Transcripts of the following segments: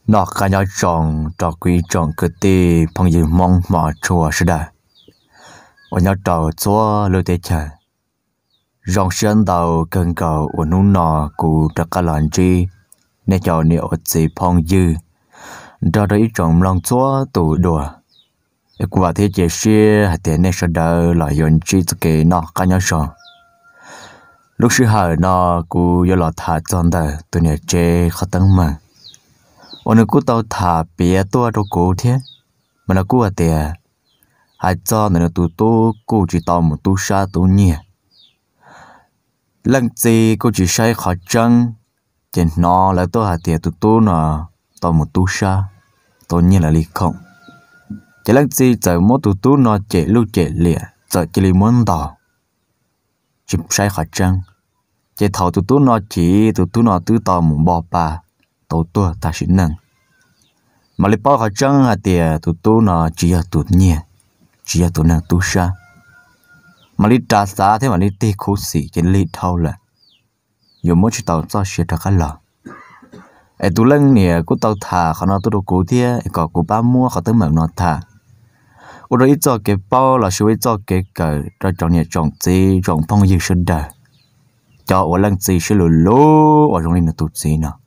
nó cả nhà chọn trò quý chọn cái tì phong gì mong mỏ chùa sẽ đây ở nhà trò chúa lưu tế chờ rong xuyên đầu cần cầu ở núi nọ cụ trật cả làn chi nên cho nhiều gì phong dư cho đấy chọn lòng chúa tủ đùa qua thế chế xưa hạt tiền nên sẽ đỡ lại yon chi cái nó cả nhà chọn lúc xưa hỏi nó cụ yêu lọt thả chọn đời tụi nhà chế khó tăng mà o늘 cú tàu thả bia tua cho cú thế mà nó cú ở tiền hai cho nên tụi tôi cú chỉ tàu một tu sa tu nhẹ lần gì cú chỉ sai khó chân trên nó là tôi hạt tiền tụi tôi nó tàu một tu sa tu nhẹ là lý không chỉ lần gì giờ mỗi tụi tôi nó chạy lưu chạy lẹ giờ chỉ lý muốn tàu chỉ sai khó chân chỉ thầu tụi tôi nó tứ tàu một bò ba tàu tua ta xin nâng mà lấy bao họ trăng hạt tiền tụi tôi nó chỉ là tụi nhẹ chỉ là tụi nàng tu sa mà lấy trà xá thế mà lấy tê khô xỉ trên lấy thâu là dù mỗi chỉ tàu cho xe ra cái lò ấy tụi lăng nè của tàu thả họ nó tụi đồ cố thế có của ba mua họ tới mở nó thả ở đây cho cái bao là suy cho cái cờ cho chọn nhẹ chọn gì chọn phong gì sinh đời cho ở lăng gì sẽ lù lú ở trong này là tụt gì nào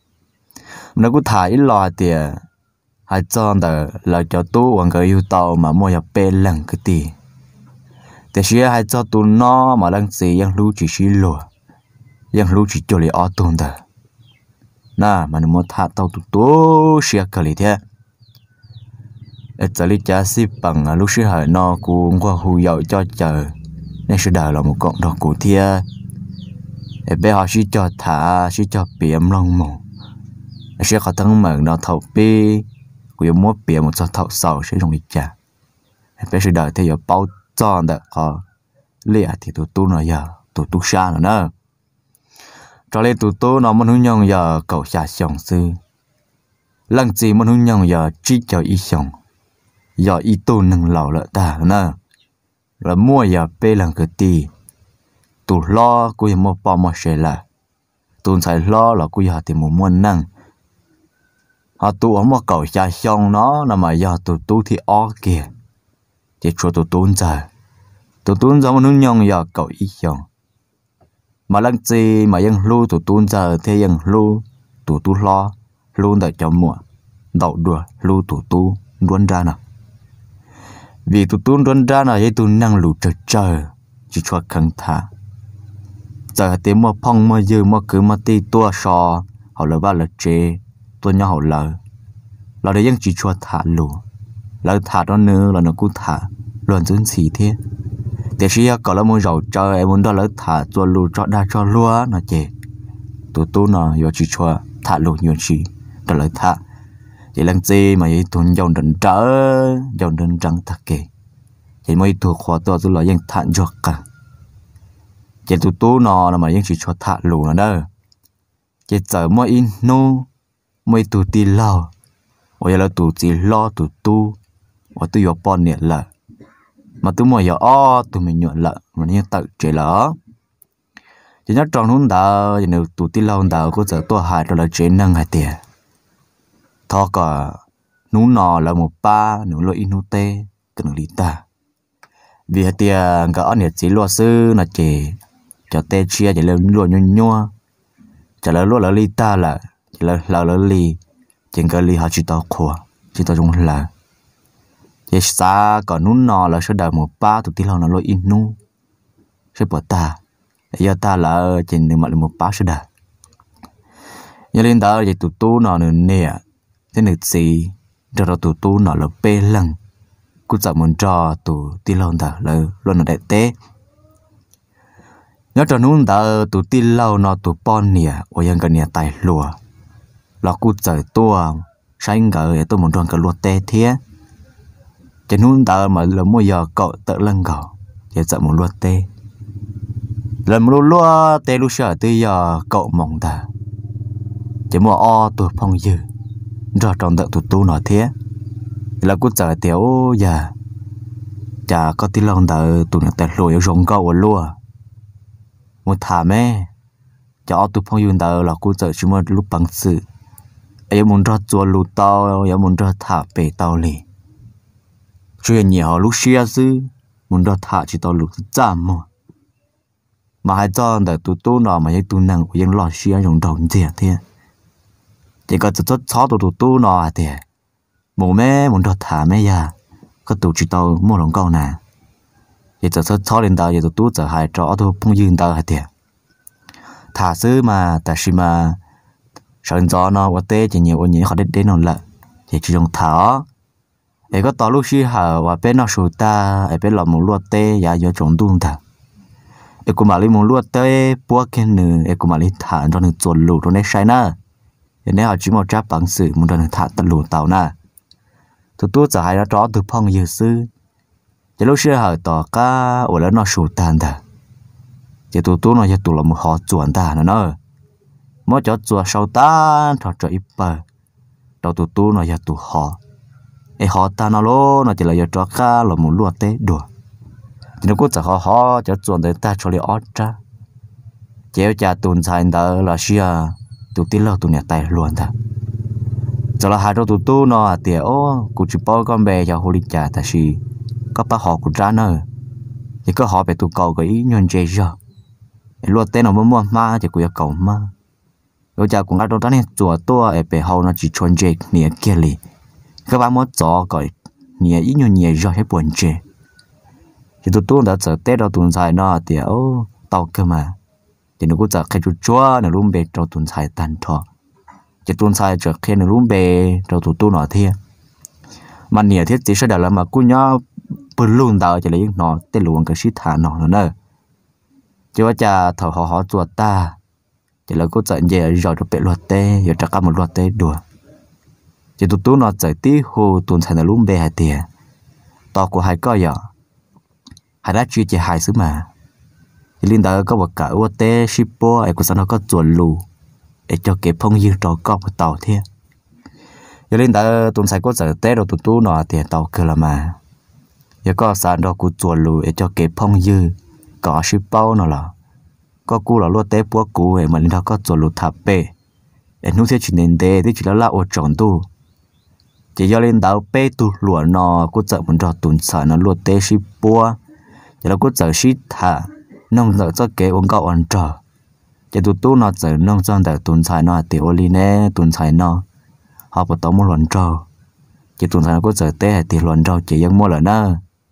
nó cũng thả ít lò tiền hai chọn đời là cho tú hoàng cái yêu tàu mà mua nhập bê lần cái tiềnแต่เชื่อให้เจ้าตัวน้อมาลังเสียยังรู้จีชิลัวยังรู้จีโจลีออตุนเดอน่ามันมัวท่าเต้าตัวเชื่อกันเลยเถอะจะลิจ่าสิปังลูกเชื่อให้นอกูว่าหูยาวจ่อเจอในสุดาเราหมกดอกกูเถอะเบhọชิจ่อท่าชิจ่อเปียมลองหมูเชื่อเขาทั้งเหมือนนอเท่าปีกูยังมัวเปียมมันจะเท่าเสาใช่ตรงนี้จ้ะเบสุดาเที่ยวเป้าchọn được họ lẽ thì tụi tôi nó giờ tụi tôi xa nữa cho nên tụi tôi nó muốn hướng nhung giờ cậu xa xong sư lần gì muốn hướng nhung giờ chỉ cho ý xong giờ ý tôi nâng lẩu lợi ta nữa là mua giờ bê lần cái tì tụi lo cô mua bao mà sẽ là tụi phải lo là cô giờ thì muốn năng họ tụi ông mà cậu xa xong nó là mà giờ tụi tôi thì ó kìa chỉ cho tụi tôi giống như nhung giờ cậu ý xong mà lần gì mà dân lưu tụi tôi giờ thế dân lưu tụi tôi lo luôn tại chồng muộn đậu đùa lưu tụi tôi luôn ra nào vì tụi tôi luôn ra nào vậy tụi năng lù chờ chỉ cho khẩn thả giờ tiếng mà phong mà dư mà cứ mà ti tua sò họ là ba là chế tôi nhau họ là để dân chỉ cho thả lù là thả đó nữa là nó cũng thả luôn dẫn xì thế để khi có là muốn giàu chơi em muốn đó là thả cho lù cho đa cho lúa nó chè tụi tôi nó giờ chỉ cho thả lù nhiều gì đó là thả chỉ lần gì mà vậy tụi giàu đần trắng thật kì chỉ mấy tụi khoa tôi là dân thả giọt cả chỉ tụi tôi nó là mà dân chỉ cho thả lù nó đó chỉ giờ mỗi in nô mấy tụi tì lo ôi là tụi chỉ lo tụi tu và tôi giờ bọn nè là mà tôi mua giờ tụi mình nhuận lại mà như tự chế lỡ chỉ nhớ trong hôm đó thì nếu tụi tin lâu đó có giờ tôi hại rồi là chế năng hay tiền thọ cả nú nọ là một ba nú lôi inu tê cần lý ta vì tiền cả anh chỉ lo sư là chế cho tê chia chỉ lên lo nhua chỉ là lo là lý ta là chỉ là lý chỉ cái lý họ chỉ tao khua chỉ tao trong là chỉ xa còn nún nọ là sẽ đợi một ba tụi tí lâu nó lôi inu sẽ bỏ ta giờ ta là trên đường mặt một ba sẽ đợi giờ lên đó thì tụi tú nọ nữa nè thế này gì rồi tụi tú nọ là bê lăng cứ chọn muốn cho tụi tí lâu đó là luôn là đại tế nhớ cho nún đó tụi tí lâu nọ tụi bon nè ở dân cái nè tài lùa là cứ chọn tua sáng gỡ tôi muốn chọn cái lúa tê thế cho nên ta mà là mua giờ cậu tự lăng gạo để chọn một lúa tê lần một lúa tê lúc sợ tới giờ cậu mong ta chỉ mua tuổi phong dư rồi trong đợt tụi tu nói thế là cứ chờ tiểu giờ chả có tí lòng đợi tụi nó tẹt lùi rong cậu lúa một thả mẹ cho tuổi phong dư đợi là cứ chờ chỉ mua lúc bằng sự ấy muốn ra chùa lù tao ấy muốn ra thả bể tao lì chuyện nhiều lúc xia sư muốn ra thả chỉ tao lù chạm mà hai cho để tụi nó mà những tụi năng của những lò xia dùng đầu gì thế chỉ có chút chó tụi nó thì mù mẹ muốn ra thả mẹ ya có tụi chỉ tao mua lòng câu nè chỉ chút chó lên tao chỉ tụi giờ hai trò tụi phong dương tao hay thì thả sư mà tại sao mà sợ gió nó và tê chỉ nhiều nhiều họ đến nó lại chỉ dùng thả ấy có tao lúc xí hở và bên nó sụt ta ấy bên lòng muốn luộc tê và do trồng đun ta ấy cũng mà lấy muốn luộc tê bua cái nửa ấy cũng mà lấy thả cho nửa chuẩn lụt rồi đấy sai na nên họ chỉ một tráp bằng sự muốn cho nửa thả tận lụt tàu na tụi giờ hai nó chó từ phong nhiều sư chỉ lúc xí hở tao cá ở đó nó sụt tan ta chỉ tụi nó giờ tụi là một họ chuẩn ta nữa mỗi chỗ chùa sâu ta thọ cho ít bờ đầu tụi nó giờ tụi họ ấy họ ta nó lố nó chỉ là giờ cho cá là một lúa té đùa chỉ nó cũng chỉ họ cho chùa để ta cho lấy ót ra chéo cha tuần sai đó là xia tụi tí lo tụi nhà tài luôn ta giờ là hai đứa tụi nó thì ô cụ chỉ bao con bè cho hồ lý cha ta xí có bác họ cũng ra nữa thì có họ về tụi cầu cái nhân chơi giờ lúa té nó mua ma chỉ cụ yêu cầu ma rồi cha cũng đã đâu đó này chùa tua ở bề hậu nó chỉ chuyên chơi nhẹ kia lì các bạn muốn chó gọi nhẹ ít nhiều nhẹ rồi hay buồn chơi thì tôi đã chờ tết đầu tuần dài nó thì ô tàu cơ mà thì nó cũng chờ khai chú chúa nó luôn bề đầu tuần dài tan thọ thì tuần dài chờ khi nó luôn bề đầu tôi nó thiê mà nhẹ thiết chỉ sẽ đặt là mà cô nhớ bự luôn tàu chỉ lấy nó tết luôn cái shit thả nó nữa chứว่าจะthở họ chùa ta chỉ là cô chạy về rồi được bị luật tê rồi chắc cả một luật tê đùa chỉ tụi nó chạy tí hồ tuần thành là luôn bề hai tiền to của hai coi giờ hai đã truy chỉ hai xứ mà thì linh đạo có một cả ô tê shippo ấy của sao nó có chuẩn lù để cho cái phong dư trò có một tàu thế giờ linh đạo tuần sai có chạy tê rồi tụi nó tiền tàu cơ là mà giờ có sàn đó của chuẩn lù để cho cái phong dư có shippo nó là có cú là lúa té búa cú ấy mà linh đạo có chuẩn lù tháp bê em nuôi theo chuyện nền đê thì chỉ là ô tròn tu chỉ do linh đạo bê tu lúa nó cũng chạy muốn cho tuần sai nó lúa té shippo chỉ là cũng chạy ship thà nông dân cho cái ông cậu ăn trò chỉ tụi nó chạy nông dân tại tuần sai nó thì oli nè tuần sai nó họ bắt đầu mua luận trò chỉ tuần sai nó cũng chạy té thì luận trò chỉ dân mua là nó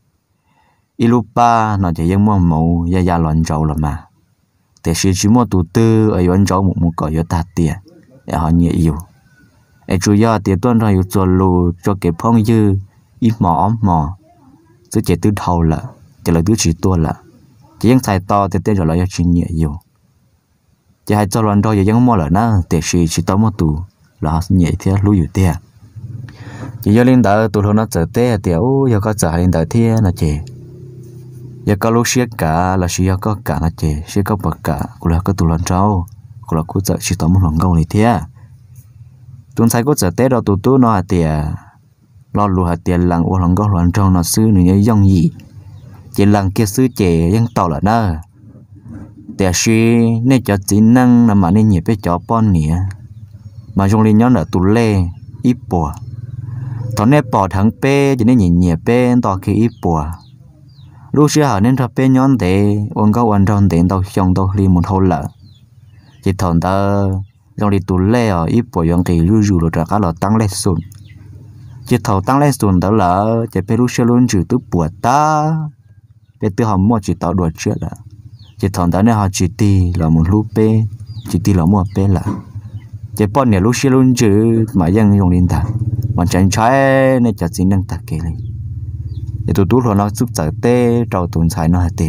ilupa nó chỉ dân mua mẫu ya luận trò là mà để chỉ mua tụi tư ở luận trò một cậu yo ta tiền để họ nhẹ yêu ai chủ yếu tiền tuần rồi cho lù cho cái phong dư ít mỏ chứ chỉ từ đầu là chỉ là thứ chỉ tuần là chỉ những sai to thì tên rồi là chuyện nhẹ nhiều chỉ hai cho lần rồi những mua là nó để chỉ to một tù là nhẹ thế lùiอยู่thế chỉ do linh đạo tụi nó trở thế thì giờ có trở linh đạo thế là chỉ giờ có lúc xia cả là xia có cả là chỉ xia có bậc cả cũng là có tụi lần trâu cũng là cũng trở chỉ to một lần câu này thế tuần sai có trở thế đó tụi nó thì lo lùi hạt tiền lằng ô lần câu lần trâu nó xứ này giống gì chỉ lần kia xứ trẻยังtàu là nơแต่ชีเนี่ยจะจีนั่งนำมาเนี่ยเหยียบไปจ่อป้อนเนี่ยมาจงเรียนย้อนเหนือตุเล่อีปัวตอนนี้ปอทั้งเป้จะเนี่ยเหยียบเป้ต่อคืออีปัวลูกเชื่อหาเนี่ยถ้าเป้ย้อนเตะวันก็วันจอนเตะต่อชงต่อรีมุนเท่าละchỉ thằng ta trong đi tụi lê ở ít bộ yon kỳ lưu dù rồi cả là tăng lên xuống chỉ thầu tăng lên xuống đó là chỉ phải lúc xưa luôn chịu tức bùa ta để từ họ mua chỉ tạo đuổi chuyện là chỉ thằng đó này họ chỉ ti là một lúc pe chỉ ti là một pe là chỉ bọn này lúc xưa luôn chữ mà dân dùng điện thoại mà chẳng trái nên chả chỉ năng tạc kể này để tụi tú nó giúp giải tê trâu tuần xài nó hạt tiền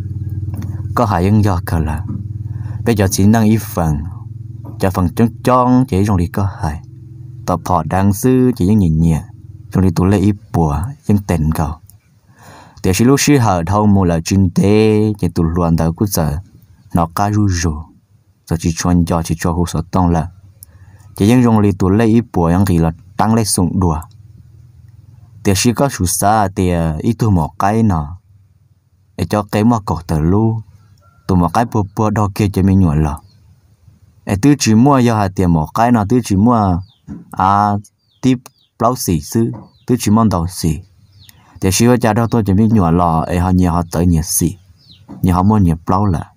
có hại dân do cả là bây giờ chỉ năng ít phần cho phần tròn chỉ dùng đi có hại tập họ đang sư chỉ những nhìn nhẹ dùng đi tụi lấy ít bùa dân tiền cầu để chỉ lúc xí hở thâu mua là chuyên tế chỉ tụi luận đầu cứ giờ nó cá ru rù giờ chỉ cho hồ sơ tông là chỉ những dùng đi tụi lấy ít bùa những gì là tăng lấy sủng đùa để chỉ có chủ xa thì ít tụi một cái nọ để cho cái mà cột tờ lu tụi một cái bùa đó kia cho mình nhuận lọ để tứ chỉ mua do hạt tiền một cái nào tứ chỉ mua tiếp bao xì sư tôi chỉ mong đầu xì để xí cha đó tôi chỉ biết nhỏ lò họ nhiều họ tới nhiều xì nhiều họ muốn nhiều bao là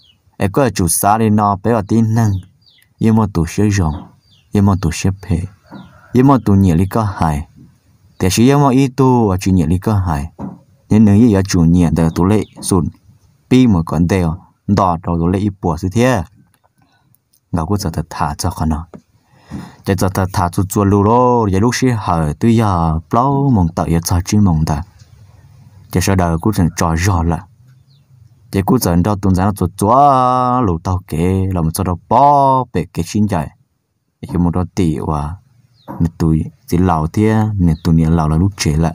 có chủ xã đi nó bé ở tin năng nhưng mà tụ sẽ rộng nhưng mà tụ sẽ phê nhưng mà tụ nhiều lý có hại để xí mà ít tu và chủ nhiều lý có hại nên nếu như chủ nhiều để tụ lệ sụn pi một con đeo đỏ đầu tụ lệ ít bùa sự thế ngạo cũng sợ thật thả cho con nó chỉ sợ thật thả cho chua lù đó giờ lúc xí hở tôi giờ bao mong tự giờ cho chỉ mong ta chỉ sợ đời cũng chẳng trò rõ là chỉ cũng chẳng cho tuần sáng cho chúa lù tao kể là một số đó bỏ bể cái xin chạy cái một đó tỷ và nên tụi chỉ lão thế nên tụi này lão là lúc trẻ lại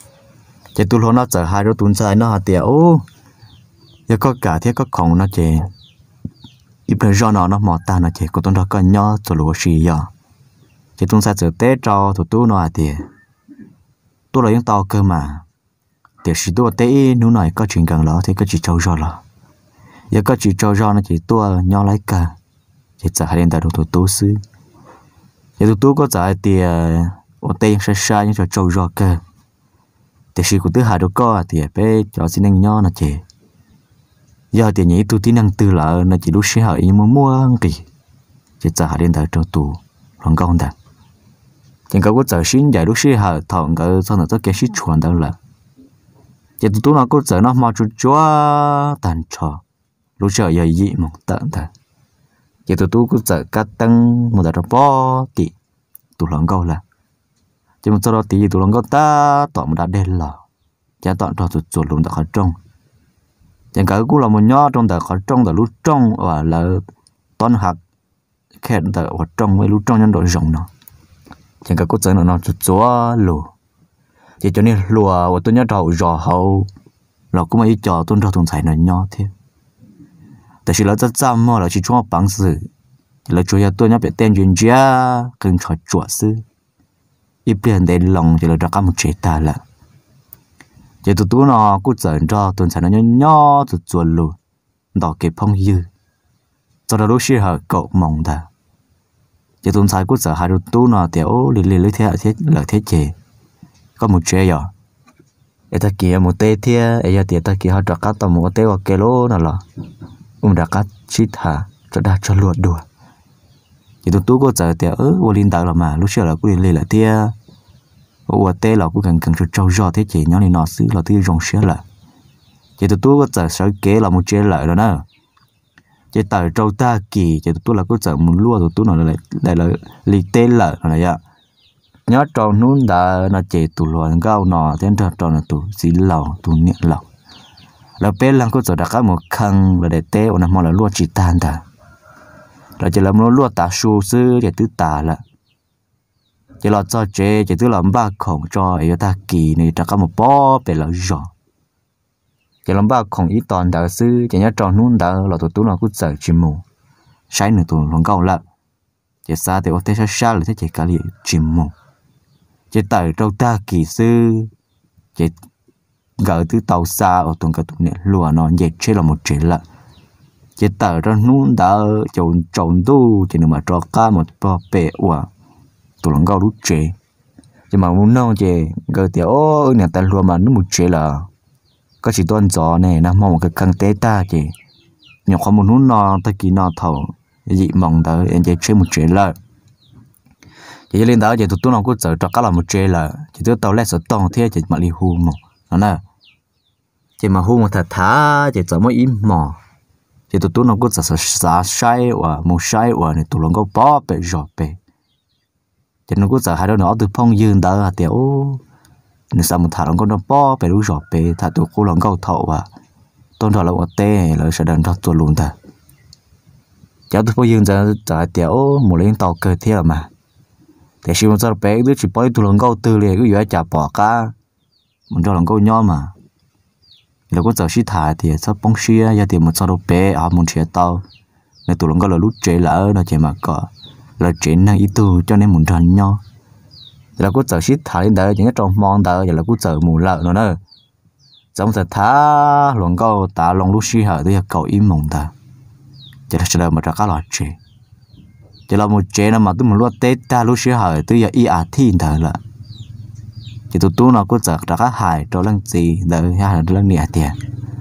chỉ tụi nó chờ hai đứa tuần sáng nó hạt tiền ô giờ có cả thế có không nó chỉ ít bây giờ nó mò ta nó chỉ có tuần đó có nhỏ cho lúa xì giờ chỉ tuần sáng giờ tết cho tụi tôi nó hạt tiền tôi là những tao cơ mà để sĩ tôi tế nếu này có chuyện gần đó thì có chỉ trâu rò là giờ có chỉ trâu rò nó chỉ tôi nhau lấy cả chỉ trả hai đến tại đồ tôi xứ giờ tôi có trả tiền ở tên sai sai những trò trâu rò cơ để sĩ của tôi hai đứa có thì bé cho xin anh nhau nó chỉ giờ tiền nhỉ tôi tin năng tư là nó chỉ lúc sẽ hỏi nhưng mà mua gì chỉ trả hai đến tại trâu tù lòng công ta chẳng có trả xin giải lúc sẽ hỏi thằng cái sau này tôi kêu xin chuẩn đó là chỉ tụi nó có giờ nó mà chúa tàn trò lúc chờ giờ gì một tận thật chỉ tụi có giờ cắt tăng một đợt bó tị tụi lòng câu là chỉ một sau đó tị tụi lòng câu ta tọt một đợt đen lò chỉ tọt cho tụi chuột luôn tại khó trong chẳng cái cũng là một nhỏ trong tại khó trong tại lúc trong và là toán học kẹt tại ở trong với lúc trong nhân đội rộng nó chẳng cái có giờ nó chúa lù chỉ cho nên lùa và tôi nhớ đầu rõ hậu là cũng mấy trò tôi cho thùng xài nó nhỏ thếแต่是了这怎么了去装帮子了主要tôi nhớ bị tên chuyên gia cần trò chuột sư ít biển để lòng chỉ là đặt cả một chế ta là chỉ tụi nó cũng dẫn cho tôi xài nó nhỏ tụi chuột luôn đỏ kịp phong dư cho đó lúc xưa họ cậu mong ta chỉ tôi xài cũng sợ hai tụi nó tiểu lì lì thế là thế chế có một chế rồi, ta kia một tê thia, giờ ta kia họ đặt cá tàu một tê hoặc kê lô nào là, đặt cá chít hà, cho đã cho luộc đùa, thì tôi có giờ thì vô linh đạo là mà lúc xưa là cũng lên là thia, vô tê là cũng cần cho trâu giò thế chỉ nhau này nọ xứ là thứ rong xía là, thì tôi có giờ sợi kế là một chế lợi rồi nè, chỉ tại trâu ta kỳ, thì tôi là có giờ muốn lúa tôi nó lại là lì tê lợi này vậy. Nhớ tròn nún đã nó chỉ tụ loạn gạo nọ thế nên tròn là tụ xí lẩu tụ nhẹ lẩu là bé lăng có giờ đặt cái một khăn là để té ở nằm là lúa chỉ tan ta là chỉ làm lúa tả su sư để tứ tả là chỉ là cho chế chỉ tứ làm ba khổng cho ấy ta kỳ này đặt cái một bó bé là giò chỉ làm ba khổng ít toàn đã sư chỉ nhớ tròn nún đã là tụ nó cũng giờ chim mù sai nữa tụ loạn gạo là chỉ xa thì ở thế xa là thế chỉ cả liền chim mù chỉ tại trong ta kỳ sư chỉ gỡ từ tàu xa ở tuần cả tuần này lúa nó dệt chế là một chế là chỉ tại trong nún đã trồng trồng tu chỉ mà cho cá một bò bể và tụi nó gạo đút chế chỉ mà muốn nấu chỉ gỡ thì ô nhà ta lúa mà nó một chế là có chỉ toàn gió này nằm một cái khăn té ta chỉ nhiều không một nún nó ta kỳ nó thầu dị mong tới em chỉ chế một chế là chỉ lên đó chỉ tụi nó cũng sợ cho cá là một chế là chỉ tụi tàu lẽ sợ tông thế chỉ mà đi hu một nó nè chỉ mà hu một thật thà chỉ sợ mới im mò chỉ tụi nó cũng sợ sợ sai và một sai và này tụi nó có bó bể giọt bể chỉ nó cũng sợ hai đứa nó từ phong dương đó là tiểu nếu sao một thằng nó có nó bó bể đủ giọt bể thà tụi cô nó có thầu và tôn thọ là ở tê là sẽ đừng cho tụi luôn ta cháu tụi phong dương giờ tiểu một lên tàu cơ thế là mà để xem sao bé đứa chỉ bơi tụi lòng câu từ liền cứ vừa chả bỏ cá mình cho lòng câu nhỏ mà nếu có giờ xí thải thì sao bông xía giờ thì một sao đâu bé à một chia tao nên tụi lòng câu là lúc chế lỡ nó chỉ mà có là chế năng ý tu cho nên muốn tròn nhau là có giờ xí thải đến đây những cái trong mòn đây giờ là có giờ mù lợ nữa nè giống giờ thả lòng câu ta lòng lúc xí hở thì cậu im mộng ta chỉ là chờ mà ra cá lọt chế chỉ là một chế nó mà tôi muốn luôn tết ta lúc xưa hỏi tôi giờ y thi thở là chỉ tụi nó có giật ra các hại cho lần gì đỡ ha lần nè tiền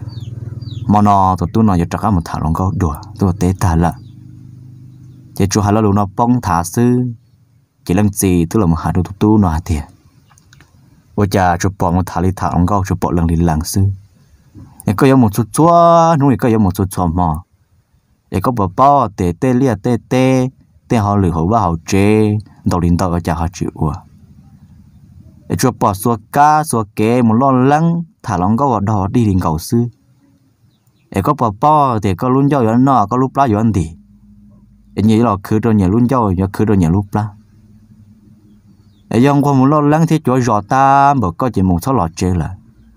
mà nó tụi nó giờ chắc một thằng lòng câu đùa tôi tết ta là chỉ chú hai là lúc nó bông thả sư chỉ lần gì tức là một hạt tụi nó tiền bây giờ chụp bỏ một thả đi thả lòng câu chụp bỏ lần đi lần sư nhưng có một chút chúa nuôi có một chút chúa mò để có bỏ tê tê lia tê tê tê họ lừa họ vào chế đầu đến đầu cho họ chịu để cho bỏ xua kế một lo lắng thả lòng có vào đó đi đến cầu sư để có bỏ thì có luôn cho nó có lúc lá ăn thì để như là cứ cho nhà luôn cho cứ cho nhà lúc lá để dòng qua một lo lắng thì chỗ giọt ta bởi có chỉ một số lọt chơi là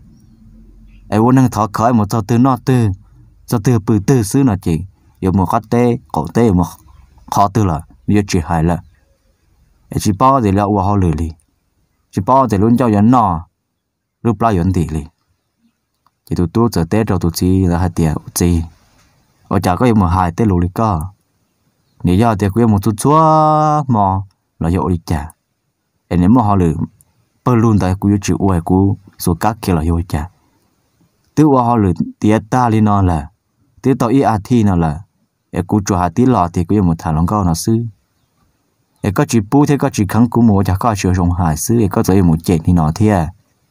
để vô năng thọ khởi một số từ bự từ xứ nó chỉ yêu một khát tê cổ tê một khó từ là bây chỉ hại là chỉ bao thì là họ lười li chỉ bao thì luôn cho dẫn nọ lúc bao dẫn tỷ li chỉ tụi tôi giờ tết rồi tụi chi là hai tiền chi ở chả có một hai tết lù li co nếu giờ thì có một chút chúa mò là dội đi chả nếu mà họ lười bơ luôn tại cú chịu uể cú số các kia là dội chả tự họ lười tiệt ta li nó là tự tao ý thi nó là cú chùa hạt tí lọ thì có một thằng lòng câu nó sư có chỉ bù thế có chỉ kháng cú mùa chả có sử dụng hải sư có tới một chuyện thì nó thế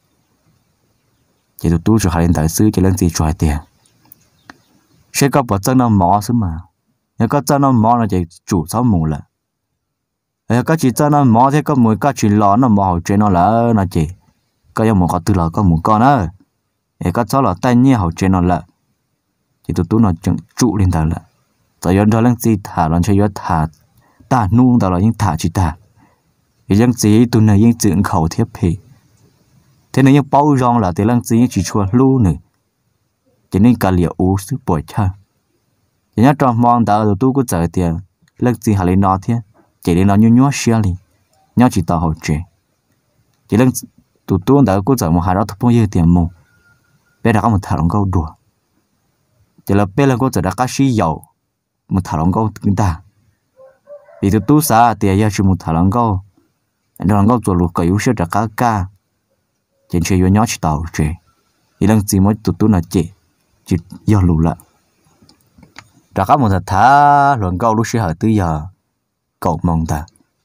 chỉ tụi tôi chùa hạt lên đại sư chỉ lên gì chùa tiền sẽ có bỏ chân nó mỏ xứ mà nếu có chân nó mỏ là chỉ chủ sáu mù là có chỉ chân nó mỏ thế có mùi có chỉ lọ nó mỏ chuyện nó là nó chỉ có một con tư lọ có một con á có cháu là tay nhẹ hậu chuyện nó là chỉ tụi tôi nó chẳng trụ lên đại là tại do đó lần gì thả lần chơi thả ta nuông đó là những thả chỉ ta thì lần gì tụi này những chuyện khẩu thiếp thì thế nên những bao rong là thì lần gì chỉ chua lu nữa cho nên cả liệu u sức bội cha chỉ nhớ trong mong đã rồi tôi có trả tiền lần gì hà lấy nó thế chỉ để nó nhua xia đi nhau chỉ tao hậu chế chỉ lần tụi tôi đã có trả một hai đó thuộc bao nhiêu tiền mù bé đã có một thằng lòng câu đùa chỉ là bé là có trả đã cá xí dầu một thằng lòng câu chúng ta vì tụi tôi xã thì giờ chỉ một thằng lòng câu rồi lục cày uống sữa trả cá trên chơi với nhau chỉ tàu chơi thì lần gì mới tụi tôi là chỉ giờ lục lại trả cá một thằng lòng câu lúc sữa tới giờ cậu mong ta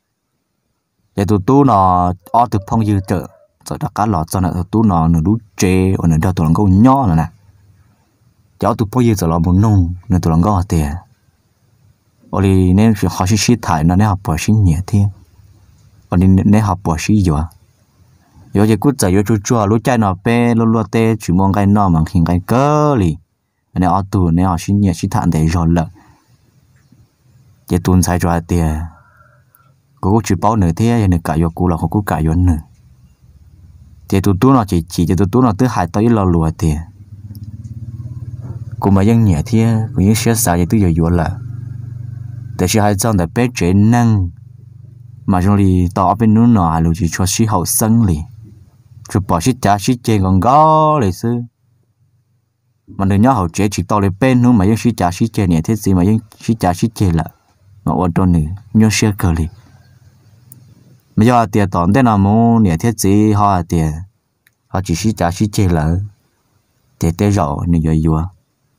để tụi tôi nó ở từ phong dư chợ rồi trả cá lọt cho nó tụi tôi nó đú chơi ở nơi đó tụi lòng câu nhỏ rồi nè cháu tụi phong dư rồi là một nông nên tụi lòng câu tiền ôi nên họ sẽ thải nó nên học bỏ sinh nhẹ thiên ôi nên học bỏ sinh rồi giờ chỉ cút chạy vô chua lúa chai nó pe lúa tê chỉ mong cái nó bằng hình cái cơ li nên ở tù nên họ sinh nhẹ sinh thản để rồi lợ chỉ tuần sai rồi tiền cô chỉ bao nửa thế nên cả vô cú là cô cả vô nửa chỉ tụi nó chỉ tụi nó tới hai tới lo lúa tiền cô mà dân nhẹ thế cũng như sẽ xài thì tới giờ vô làแต่是还真的被这能，mà trong里tao bênนู้นหน่อยลูกchỉ cho sĩ hậu sinh li, cho bỏ sĩ cha sĩ chơi còn gõเลยsư, mà đừng nhớ hậu chế chỉ tao lên bênนู้นmà những sĩ cha sĩ chơi nhẹ thế gì mà những sĩ cha sĩ chơi là, mà ở trong này nhớ xe cờ li, mà giờ tiền tốn thế nào mua nhẹ thế gì họ tiền, họ chỉ sĩ cha sĩ chơi là, tiền tệ rồi nên giờ vừa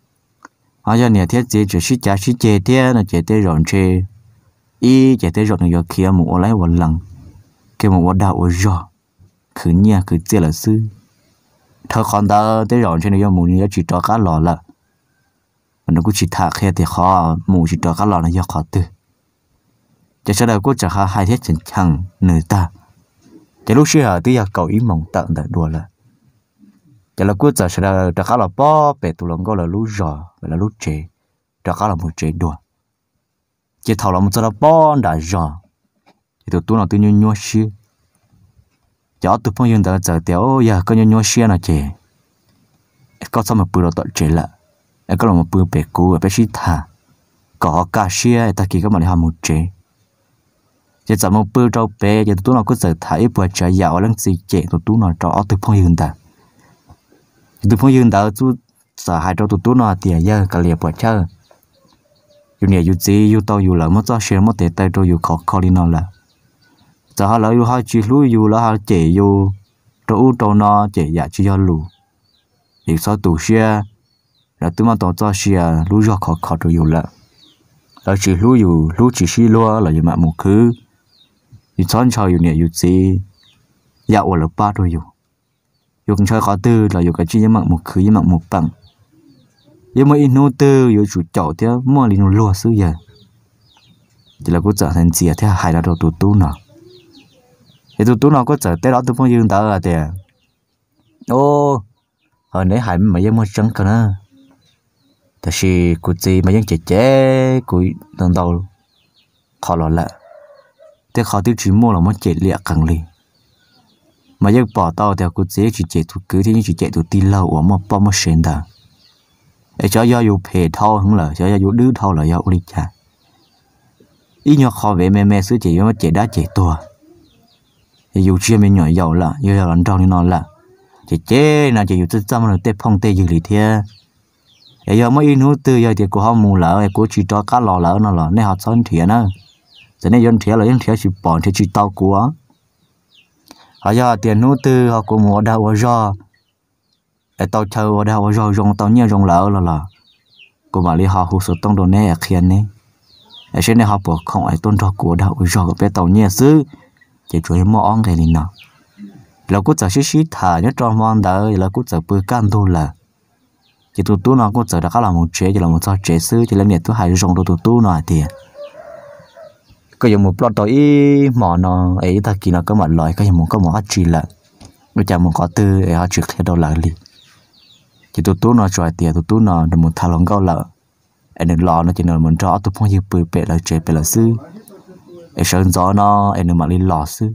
giờ nè thiết gì chỉ sĩ cha sĩ chế thế là chế thế rồi chế y chế thế rồi người kia một lấy một lần kia một đạo ở rồi cứ nhia cứ chế là sư thợ con ta thế rồi trên này một người chỉ cho cá lò là nó cũng chỉ thả khe thì khó một chỉ cho cá lò là do khó tư chỉ sau đó cũng chỉ hai thiết chân chẳng nửa ta chỉ lúc xưa thì giờ cậu ý mong tận tại đùa là chỉ là cuối giờ sẽ là trả khá là bó bể tụ lòng câu là lú giò và là lú chế trả khá là một chế đùa chỉ thầu là một giờ là bó đã giò thì tụi tôi nó tự nhiên nhua xia cho tụi phong dương đã giờ tiểu giờ có nhua xia là chế có sao mà bự rồi tội chế là có là một bự bể cũ ở bên xí thà có cả xia ta kia có mà để làm một chế chỉ giờ một bự trâu bể thì tụi tôi nó cứ giờ thấy bữa trái dạo lăng gì chế tụi tôi nó cho tụi phong dương ta tụi phong dương đã chú sợ hai trâu tụi nó tiền giờ cả liệp bỏ chơi อยู่เนี่ยอยู่จีอยู่ตออยู่แล้วมันจะเชื่อมันเตะเตะตัวอยู่ขอลินอนละจะหาแล้วอยู่หาจีรู้อยู่แล้วหาเจอยู่ตัวตัวนอเจอยากจียอลูอีกสองตัวเชื่อแล้วตัวมันตัวจะเชื่อรู้ยอขอตัวอยู่ละแล้วจีรู้อยู่รู้จีชี้ลัวแล้วอยู่มาหมู่คืออยู่ซ้อนชอยอยู่เนี่ยอยู่จีอยากอวดหรือป้าตัวอยู่กันชอยขอตื้อแล้วอยู่กับจียังมาหมู่คือยังมาหมู่ปังยังไม่อินูตื้ออยู่จุดเจาะเท่ามั่วลินลัวซื้อยังthì là cũng trở thành gì thế hay là đồ tụt tú nào thì tụt tú nào có trở tới đó tụi phong dương tới là tiền ô hồi nãy hải mà dân mua trắng cơ nữa thật sự cụ gì mà dân trẻ cụ lần đầu khó lo lạ thế khó tiêu chí mua là mất trẻ liệt càng liền mà dân bỏ tao theo cụ gì chỉ trẻ tụt cứ thế nhưng chỉ trẻ tụt tin lâu ở một bao một sen đó để cho do dù phê thao không là cho do đứa thao là do uli cha ý nhỏ khó về mẹ xứ chỉ mà trẻ đã trẻ tua thì dù chưa mình nhỏ giàu là như là lần trong thì nó là chỉ chế là chỉ dù tự tâm là tép phong tê dữ lì thế giờ mới in hút từ giờ thì cô không mù lỡ cô chỉ cho cá lò lỡ nó là nên họ son thiệt nữa cho nên dân thiệt là dân thiệt chỉ bỏ thì chỉ tao của họ giờ tiền hút từ họ cũng mua đào do để tao chơi đào do rong tao nhớ rong lỡ là cô mà đi họ hút số tông đồ này khiên này ở trên này họ bỏ không ai tôn trọng của đào do cái tao nhớ xứ chỉ chơi mò ong cái gì nào là cũng chỉ xí thả nhớ trong món đó là cũng chỉ bơi can thôi là chỉ tụt tú nó cũng chỉ là các làm một chế chỉ là một sao chế xứ chỉ là nhiệt tôi hay dùng đồ tụt tú nó thì có dùng một plot tối mỏ nó ấy ta kỳ nó có một loại có dùng một có một chỉ là bây giờ một có tư để họ chuyển theo đâu là gì chỉ tụt tú nó chơi tiền tụt tú nó là một thằng lòng cao lợ anh đừng lo nó chỉ là một trò tụt phong như bơi bể là chế bể là xứ anh sơn gió nó anh mà đi lò xứ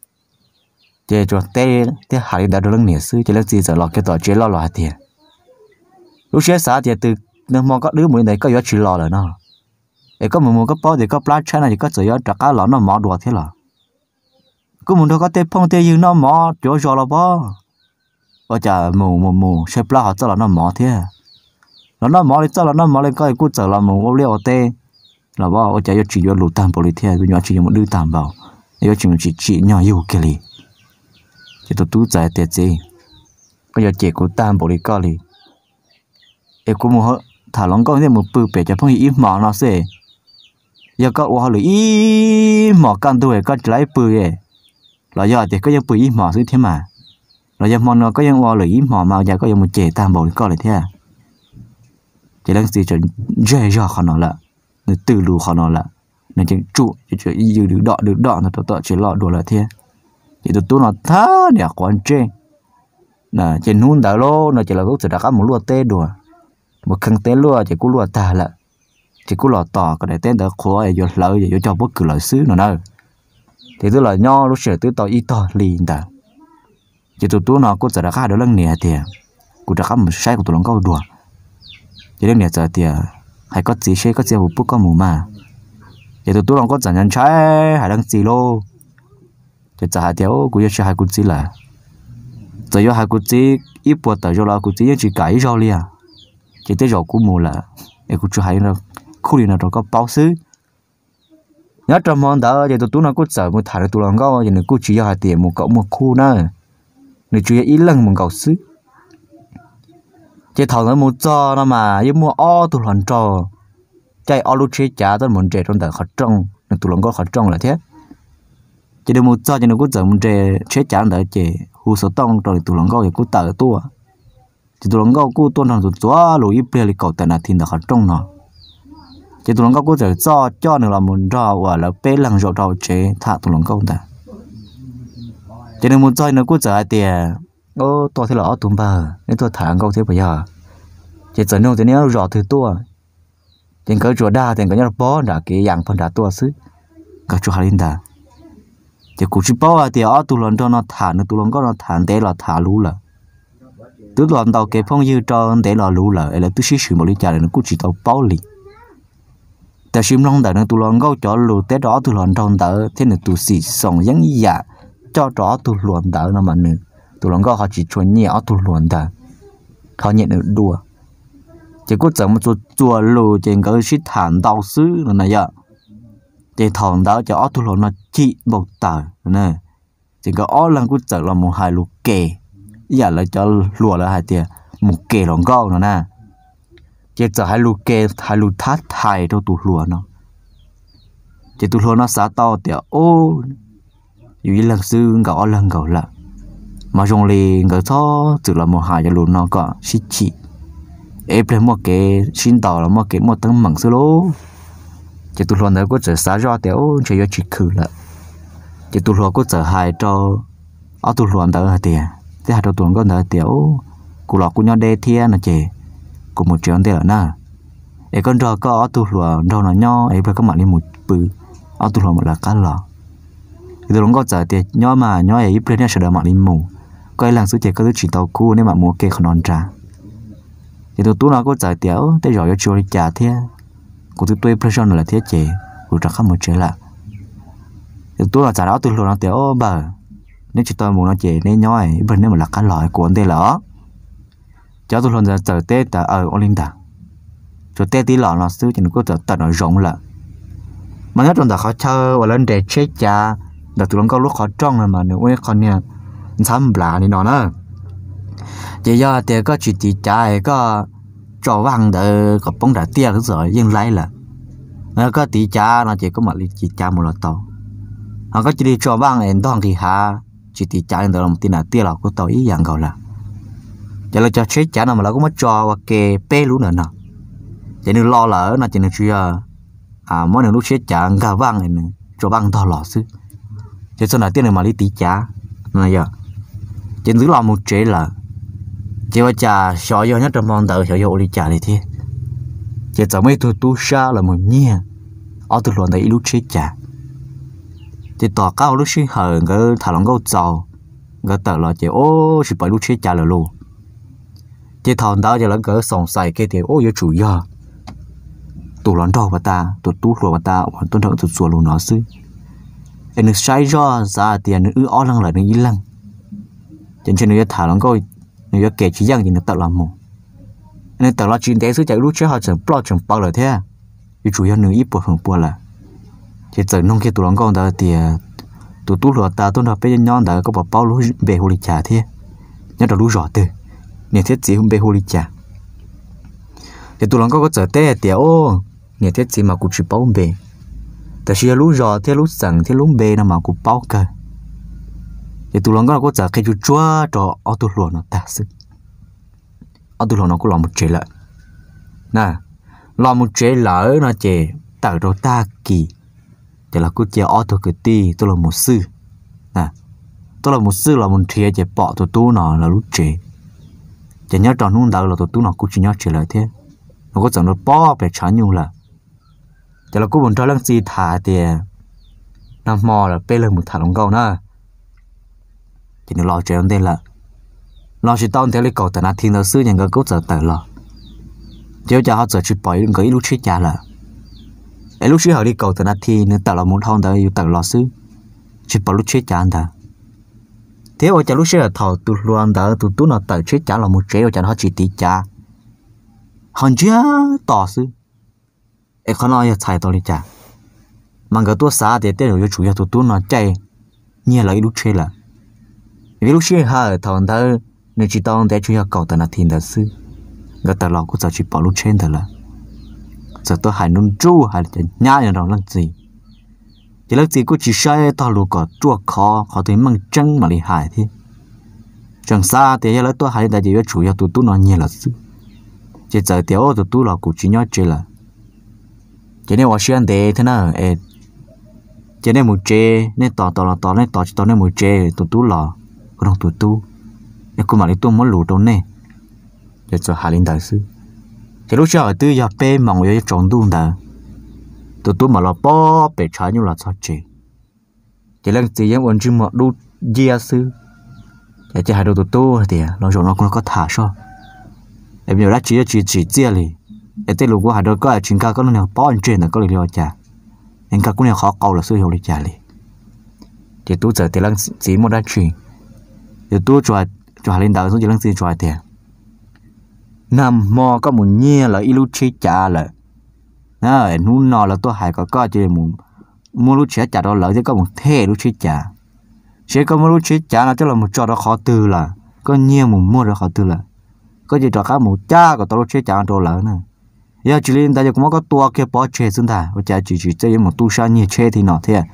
chế cho té hải đã được nửa xứ chế là gì giờ lò cái tỏi chế lo tiền lúc chế xã thì từ nếu mà có đứa mới này có yếu chỉ lo rồi nó để có một cái bao thì có plát chai này có sợi chặt cá lỏ nó mỏ đùa thế là có một đứa có tép phong tép nhưng nó mỏ chỗ rồi là bao ở chả mù xe plát họ cho là nó mỏ thế nó mỏ thì cho là nó mỏ lên coi cút giờ là mù ô liu tê là bao ở chả yếu chỉ yếu lụt tàn bồi thế tôi nhỏ chỉ một đứa tàn vào yếu chỉ nhỏ yêu cái gì chỉ tụt tú giải tiệt gì bây giờ chỉ của tàn bồi coi gì em cũng muốn thả lỏng con thêm một bự bể cho phong ít mỏ nó sẽ giờ có hoa lưỡi ít mỏ can tuổi có lấy bự ấy là giờ thì có những bự ít mỏ thứ thế mà là giờ món nó có những hoa lưỡi ít mỏ mà giờ có những một chế tam bổ có lại thế à chỉ đang gì chuyện dễ dàng khó nó là người từ lù khó nó là người chuyện trụ chuyện yêu được đọ nó tự chỉ lọ đùa là thế thì tụi nó thá để quan chế là trên hun đảo lô nó chỉ là gốc từ đặc một lúa tê đùa một khăn té lúa chỉ có lúa ta là chỉ có lúa tỏ cái này tên đã khó để cho lợi để cho bất cứ lợi xứ nào đâu thì tức là nho lúc sửa tới tỏ ít tỏ liền ta chỉ tụi nó có giờ đã khá được lần nè thì cũng đã khá một sai của tụi nó câu đùa chỉ lần nè giờ thì hay có gì sẽ có gì một bút có mù mà chỉ tụi nó có giờ nhận trái hay đang gì lô chỉ giờ hai thiếu cũng chỉ hai cút gì là giờ do hai cút gì ít bữa tới rồi là cút gì chỉ cãi rồi liền chỉ tới rồi cũng mù là em cũng chưa hay đâu khu đi nào rồi có bao xứ nhớ trong món đó thì tụi nó cũng sợ một thằng tụi nó có thì nó cũng chỉ hai tiền một cậu một khu nữa nó chỉ ít lần một cậu xứ chỉ thằng nó một cho nó mà giống mua o tụi nó cho chạy o lúc chế trả tới một trẻ trong đời khó trông nó tụi nó có khó trông là thế chỉ được một cho nó cũng sợ một trẻ chế trả đời trẻ hú số tông rồi tụi nó có thì cũng tờ tua chỉ tụi nó cũng tuân thằng tụi chúa lùi ít bia thì cậu tại là thiên là khó trông nó chỉ tụi nó cũng sẽ cho nữa là một rau và là bé lăng rau chế thả tụi nó cũng ta chỉ được một cho nó cũng sẽ tiền ô tôi thì là ở tụi bà nên tôi thả câu thế bây giờ chỉ giờ nông thì nếu rau thứ tua chỉ có chỗ đa thì có nhớ bó đã cái dạng phần đã tua xứ cả chỗ hai linh ta chỉ cũng chỉ bó thì ở tụi nó cho nó thả nữa tụi nó có nó thả để là thả lú là tụi nó tàu cái phong như cho để là lú là là tụi sử một lý trả nó cũng chỉ tàu bao lìแต่ชิมน้องแต่ในตัวหลอนก็จ่อหลุดแต่จ่อตัวหลอนทองแต่ที่ในตัวสีส่งยังหยาจ่อตัวหลอนแต่นั่นมันหนึ่งตัวหลอนก็เขาจีชวนเนี่ยเอาตัวหลอนแต่เขาเนี่ยหนึ่งดัวจ chỉ có chẳng một chùa lù chỉ có xí thản đau xứ này vậy chỉ thằng đó cho tu lùa nó chỉ một tờ nè chỉ có ó lần cũng chẳng là một hai lù kề giờ là cho lùa là hai tiền một kề lòng gạo nữa nè chỉ cho hai lù kề hai lù thắt hai đâu tu lùa nó chỉ tu lùa nó xả to tiền ô vì lần xưa gạo lần gạo là mà trong lì gạo thó chỉ là một hai cho lù nó có xí chỉ em lên một cái xin tàu là một cái một tấm mảng sơ lô chỉ tụi luôn đấy có trở xả ra tiểu chỉ có chỉ khử là chỉ tụi luôn có trở hai cho ở tụi luôn đấy tiền thế hai tụi luôn có đấy tiểu cụ lọ cụ nhau đê thiên là chỉ cụ một chuyện thế là na để con trò có ở tụi luôn đâu là nho em phải có mặt đi một bự ở tụi luôn một là cá lọ tụi luôn có trở tiền nho mà nho ấy phải nên sẽ đợi mặt đi mù coi làng số chỉ có thứ chỉ tàu cũ nên mà mua kê không non trà thì tụi nó có giải tiểu tới rồi cho đi trả thế của tôi pressure là thế chế của trả không một chế là thì tôi là trả đó tôi luôn nó tiểu bờ nếu chỉ tôi muốn nó chế nên nhoi bên nếu mà là cá lõi của anh đây là cho tôi luôn giờ chờ tết ở Olinda cho tết tí lọ nó xứ thì nó có tận nó rộng là mà nhất trong đó khó chơi và lên để chết cha là tụi nó có lúc khó trong là mà nếu ấy con nha xăm bả thì nó nữa chỉ do thì có chuyện gì trái có trò vàng để có bóng đá tia cái rồi nhưng lấy là có tí cha nó chỉ có một chỉ cha một lọ tàu họ có chỉ đi trò vàng em đong thì ha chỉ tí cha em làm tin là tia là có tàu ý dạng gọi là giờ là cho chết cha nào mà nó cũng mất trò và kê pe luôn nữa nè chỉ nên lo lỡ là chỉ nên chưa mỗi lần lúc chết cha cả vàng này trò vàng to lọ xứ chỉ sau này tia này mà đi tí cha này giờ chỉ giữ làm một chế là chỉว่าtrả sỏi vô nhất trong món tờ sỏi vô đi trả đi thế chỉ chẳng mấy tôi tu sa là một nhia ở từ luận đấy lúc chết trả chỉ tỏ cao lúc sinh hở cái thằng lòng câu giàu cái tờ là chỉ ô chỉ phải lúc chết trả là luôn chỉ thằng đó chỉ là cái sòng sài cái thì ô yêu chủ do tụ lón đâu mà ta tụ tu rồi mà ta hoàn toàn thượng tụ sủa luôn nó xứ em được sai do ra tiền nữa ó lăng lại nữa ý lăng trên nữa thằng lòng câu nếu kể chỉ rằng thì nó tự làm một nên tự là chuyện đấy sự chạy lúc trước họ chẳng bao chẳng bao lời thế vì chủ yếu nữ ít bộ phận bộ là chỉ giờ nông kia tụi nó con đó thì tụi tu lừa ta tôi nói bây giờ nhon đó có bảo bao lúc về hồ lý trà thế nhớ đó lúc rõ từ nên thiết gì không về hồ lý trà thì tụi nó có giờ té thì ô nên thiết gì mà cũng chỉ bao vềแต่เชื่อรู้rõ thế lúcสั่งthế lúc về nó mà cũng bao cơ thì tụi nó có giờ cái chú chúa cho ở tụi nó ta sức ở tụi nó có làm một chế lợi nè làm một chế lợi nó chế tạo ra ta kỳ thì là cứ chế ở tụi cái ti tôi là một sư nè tôi là một sư là một thìa chế bỏ tụi nó là lúc chế chế nhớ tròn luôn đầu là tụi nó cũng chỉ nhớ chế lợi thế nó có giờ nó bỏ về trái nhung là thì là cứ muốn cho lăng gì thả thì nằm mò là bê lên một thả lông câu nữa thì nó lo chuyện đây là lo chỉ tao theo lấy cầu tận thiên đạo sư những cái cốt giờ tự lo nếu cho họ giờ chỉ bỏ những cái lúc chết cha là ấy lúc trước họ đi cầu tận thiên nên tự là muốn thong tự yêu tự lo sư chỉ bỏ lúc chết cha anh ta thế ở cho lúc trước là thầu tụt luôn đó tụt tụt nó tự chết cha là một chế ở cho họ chỉ tí cha hòn chưa tỏ sư ấy khó nói chạy tao đi cha mà cái tua xa thì tên là chủ yếu tụt tụt nó chạy như là lúc chết là vì lúc xưa họ thằng đó nếu chỉ tao để chủ yếu cầu tận thiên đạo sư người ta lo cũng chỉ bỏ lúc trên thôi là giờ tôi hay nôn chu hay là nhá như đó làm gì chỉ là gì cũng chỉ sai tao lúc có chua khó họ thấy mang chân mà đi hại thế chẳng xa thì là tôi hay đại chỉ chủ yếu tụi nó nhiều là sư chỉ giờ tiểu tụi là cũng chỉ nhớ chơi là chỉ nên vào xuyên thế nào chỉ nên một chơi nên tỏ nên tỏ nên một chơi tụi là còn tụi tu nhưng cũng mà đi tu muốn lù đâu nè để cho hà linh đại sư thì lúc trước ở tư giờ pe mong ở trong tu đã tụi tu mà là bỏ bể trái như là sao chơi chỉ là chỉ những vấn đề mà đu gia sư để cho hai đứa tụi tu thì nó rồi nó cũng có thả sao em nhiều đã chỉ chia liền để tới lúc của hai đứa có chuyện cả có nó nào bỏ anh trên là có lý do chả nên cả cũng nào khó câu là sư hiểu lý chả liền thì tu giờ thì là chỉ một đá chuyện thì tu cho lên đầu xuống chỉ là gì cho tiền nằm mò có một nhia là ilu chế trả là à nụ nọ là tôi hay có chơi một mua lúc chế trả đó lỡ thì có một thẻ lúc chế trả sẽ có một lúc chế trả là cho là một trò đó khó từ là có nhia một mua đó khó từ là có gì trò khác một cha của tôi lúc chế trả đồ lỡ nè giờ chỉ liên ta giờ cũng có tua kia bỏ chế xuống thà và cha chỉ chơi một tu sa nhia chế thì nọ thế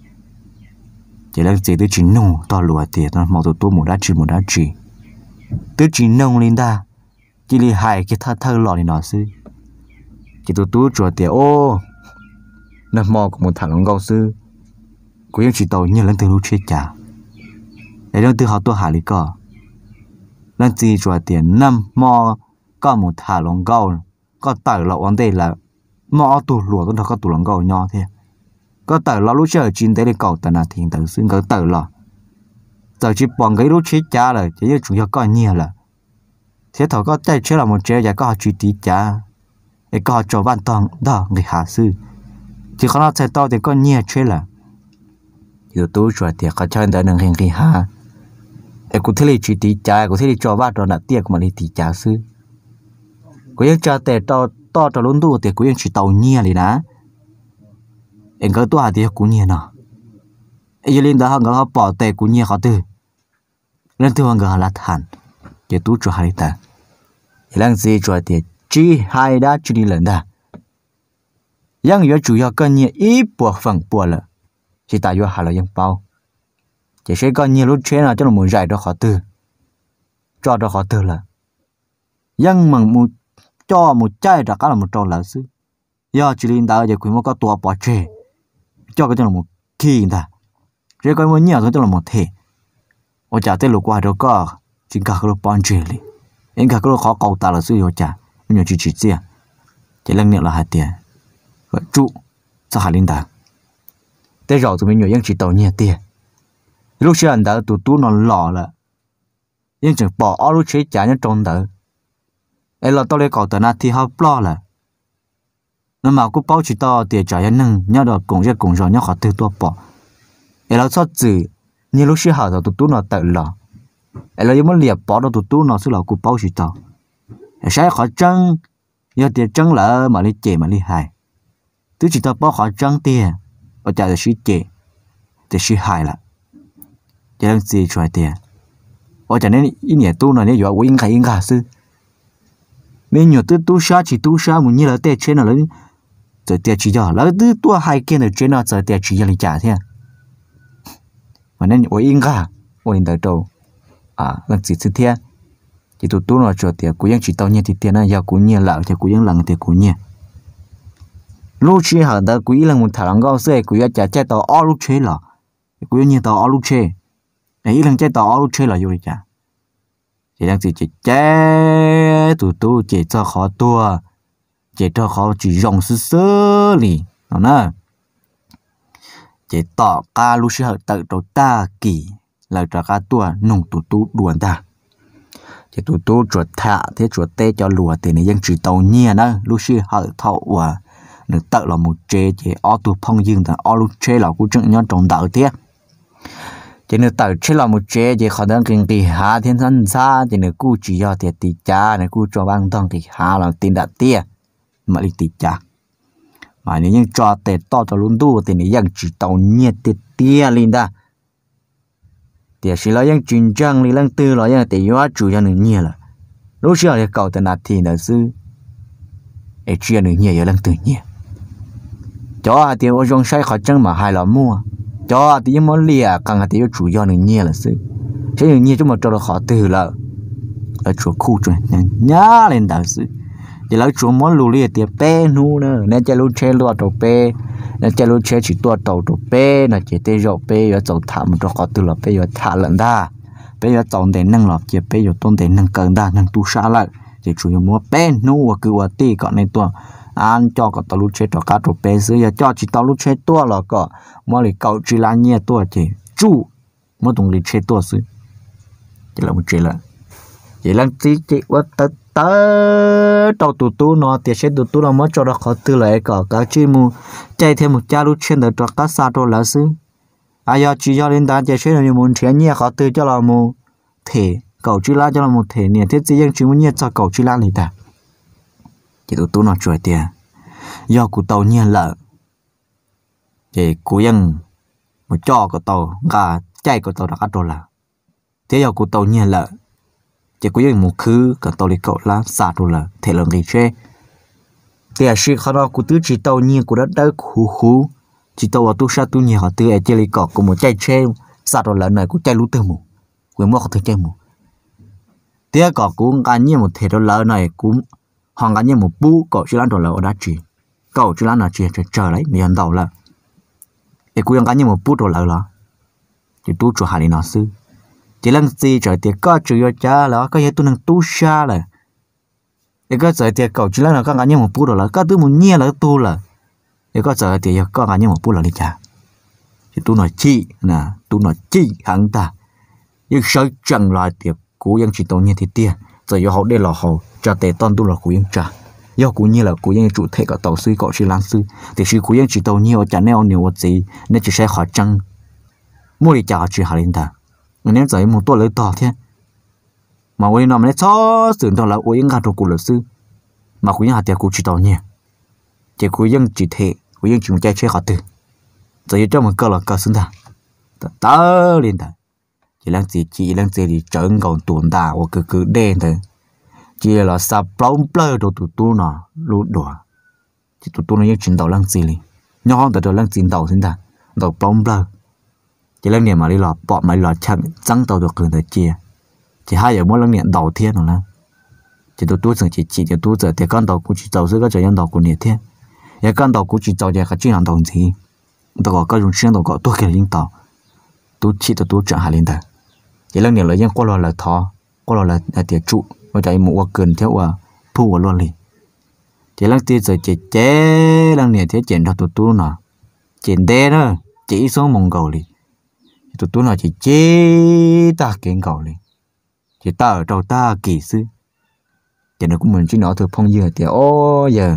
chỉ là chỉ tôi chỉ nô to lùa tiền nó mò tôi một đá chỉ tôi chỉ nông lên ta chỉ li hại cái thơ lọ này nó sư chỉ tôi chuột tiền ô nó mò của một thằng ông cao sư của những chỉ tàu nhiều lần từ lúc chết trả để lần từ họ tôi hại lý cỏ lần gì chuột tiền năm mò có một thằng ông cao có tờ lọ vấn đề là mò tủ lùa có có tủ lòng cao nho thế có tờ lọ lúc chơi chín tới để cầu tờ nào thì tờ xưng có tờ lọ giờ chỉ bằng cái lúc chết trả rồi chỉ là chủ yếu có nhiều là thế thầu có tay chơi là một chơi giải có họ truy tí trả để có họ cho bạn toàn đó người hạ sư chỉ có nó chạy to thì có nhiều chơi là giờ tôi rồi thì có chơi tới nâng hình kỳ hạ em cũng thấy là truy tí trả cũng thấy là cho bạn rồi là tiền của mình tí trả sư cũng như cho tệ to cho luôn đủ thì cũng như chỉ tàu nhiều đi nè em có tôi thì cũng nhiều nè em lên đó họ bỏ tệ cũng nhiều họ từ lên từ họ là thản để tú cho hai ta làm gì cho thì chỉ hai đã chỉ đi lần da yang yếu chủ yếu có nhiều ít bộ phận bộ là chỉ tại do hai là yang bao chỉ sẽ có nhiều lúc chơi nào cho nó muốn giải đó khó từ cho đó khó từ là yang mà một cho một trái ra cả là một trò là sư do chỉ linh đạo giờ cũng có tua bỏ chơi cho cái cho nó một khi ta rồi có một nhiều thôi cho nó một thể ở chả tới lục qua đó có chỉ cả cái lục bán chơi đi anh cả cái lục khó cầu ta là sư ở chả nhưng chỉ chia chỉ lần nữa là hai tiền và trụ sao hai linh đạo tới rồi tụi mình nhiều ยัง chỉ tàu nhiều tiền lúc xưa anh đã tụt nó lỏ là ยัง chỉ bỏ ở lúc chế trả những tròn đỡ ấy là tao lấy cầu tờ na thì họ lo là nó mà cũng bao chỉ tao tiền trả những nâng nhau đó cũng rồi nhau họ tự tua bỏ ấy là sao chữ như lúc xưa họ tao tụt nó tự lỏ ấy là ยัง muốn liệp bỏ đó tụt nó số là cũng bao chỉ tao sai họ trăng giờ tiền trăng là mà đi chè mà đi hại thứ chỉ tao bỏ họ trăng tiền ở trả được suy chè để suy hại là chỉ làm gì cho tiền ở trả nên ý nghĩa tu này nếu giờ của yên cả sư mình nhiều tu sa muốn như là tiền trên là lấy rồi tiền chỉ cho lấy từ tua hai kia là trên là rồi tiền chỉ cho lấy trả thế mà nên ở yên cả ở yên tới đâu làm gì thứ thế chỉ tu nó cho tiền của yên chỉ tao như thì tiền này giờ của nhiều lão thì của yên lần thì của nhiều lúc chơi hả đó của yên là một thằng cao xe của yên trả chơi tao ở lúc chơi là của yên như tao ở lúc chơi ấy lần chơi tao ở lúc chơi là vô đi trả chỉ đang chỉ chế tu chỉ cho khó tua chỉ cho khó chỉ dùng sơ lì nó nè chỉ tỏ ca lúc xưa tự đầu ta kỳ là cho ca tua nung tu đuổi ta chỉ tu chuột thạ thế chuột tê cho lùa thì này ยัง chỉ tàu nhia đó lúc xưa họ thọ và được tự là một chế chỉ ở tu phong dương ta ở lúc chế là cũng chẳng nhon trồng đạo thế chỉ nên tự chế là một chế chỉ khó đang kinh thì hạ thiên thân xa chỉ nên cú chỉ do tiền tỷ trả này cú cho băng thằng thì hạ là tiền đặt tiền mà đi tỷ trả mà nếu như cho tiền to cho luôn tu thì này ยัง chỉ tàu nhiệt tiền lên ta tiền chỉ là ยัง chuyển trang đi lần tư là ยัง tiền hóa chủ cho người nhiệt là lúc xưa thì cầu tiền đặt thì là sư ấy chia người nhiệt ở lần tư nhiệt cho tiền ở trong sai khó chân mà hai là mua cho thì món lìa càng thì chủ do người nhiệt là sư chứ người nhiệt chúng mà cho nó khó từ là ở chỗ khu chuẩn nhá lên đạo sư chỉ là chỗ món lù lìa tiền pe nu nữa nên chơi lù chơi lùa đồ pe nên chơi lù chơi chỉ tua tàu đồ pe là chỉ tê rộ pe rồi tàu thả một chỗ khó từ là pe rồi thả lợn đa pe rồi tàu để nâng lọp chỉ pe rồi tôn để nâng cơn đa nâng tu sa lại chỉ chủ yếu mua pe nu và cứ qua tì còn này tua ăn cho có tàu lú chơi cho cá trộn bê xứ giờ cho chỉ tàu lú chơi tua là có mà lại cậu chỉ là nhẹ tua chỉ chu mà đồng lý chơi tua xứ chỉ là một chuyện là chỉ là chỉ quá tàu tu nó tiền xe tu nó mới cho nó khó từ lại có cá chi mu chạy thêm một cha lú chơi được cho cá sa trộn là xứ giờ chỉ cho lên đàn chạy xe là muốn chơi nhẹ khó từ cho là mu thể cậu chỉ lá cho là một thể niệm thiết gì nhưng chỉ muốn nhiệt cho cậu chỉ lá này ta chỉ tụi tôi nó chuột tiền do cụ tàu nhiên lợ thì cụ yên một cho của tàu gà chạy của tàu đã cắt rồi là thế giờ cụ tàu nhiên lợ chỉ cụ yên một khứ cả tàu đi cậu lá xả rồi là thể lượng gì chơi thì là sự khó đó cụ tứ chỉ tàu nhiên cụ đã đỡ khú chỉ tàu ở tu sa tu nhiên họ tư ở chơi đi cậu của một chạy chơi xả rồi là này cụ chạy lú tư mù quyền mua không thể chơi mù thế cậu cũng ăn như một thể đó lỡ này cũng hoàng ăn như một bu cậu chỉ làm rồi là ở đá chỉ cậu chỉ làm là chỉ chờ lấy miền đầu là để cụ ăn như một bu rồi lỡ là chỉ tu cho hà đi nó sư chỉ lần gì trời tiệt có chữ yo cha là có gì tu năng tu sa là để có trời tiệt cậu chỉ làm là có ăn như một bu rồi là có thứ một nhia là tu là để có trời tiệt có ăn như một bu là đi cha chỉ tu nói chi nè tu nói chi hắn ta nhưng sợ chẳng là tiệt cụ ăn chỉ tao như thế tia giờ yo họ đây là họ cho tệ toàn tu là cụ ăn trả do cụ như là cụ ăn chủ thể cả tàu sư cậu chỉ làm sư thì sư cụ ăn chỉ tàu nhiều chả neo nhiều gì nên chỉ sẽ khó chăng mua đi trả chỉ hà linh ta nên giờ một tuổi lấy tỏ thế mà ôi nó mới cho sự đó là ôi ăn trong cụ luật sư mà cụ ăn hạt tiệt cụ chỉ tàu nhiều chỉ cụ ăn chỉ thể cụ ăn chỉ một trái chơi khó từ giờ cho một câu là câu xứng ta tớ lên ta chỉ làm gì thì trợn còn tuồn ta hoặc cứ đen thôi chỉ là sắp plong plơ đồ tụi nó lút đùa chỉ tụi nó những chuyện đầu làm gì liền nhau hơn từ làm chuyện đầu sinh ta đầu plong plơ chỉ làm niệm mà đi lọt bỏ máy lọt chậm trắng tàu được gần tới chia chỉ hai giờ mỗi lần niệm đầu thiên rồi nè chỉ tụi rằng chỉ tụi giờ thì con đầu cũng chỉ tàu giữa các chuyện đầu của niệm thiên ya con đầu cũng chỉ tàu giờ các chuyện đầu gì tàu có các dụng xuyên tàu có tôi kể những tàu tụi chỉ tụi chọn hai lên ta chỉ lần niệm là những qua là thọ qua là tiệt trụ và chạy một gần theo thu của luôn liền chỉ lần tiên giờ chỉ chế lần niệm thế chuyện đó tụi nó chuyện đê đó chỉ số mông cầu liền tụi nó chỉ chế ta kiến cầu liền chỉ ta ở đâu ta kỳ sư chỉ nó cũng mình chỉ nói thôi phong dừa thì ô giờ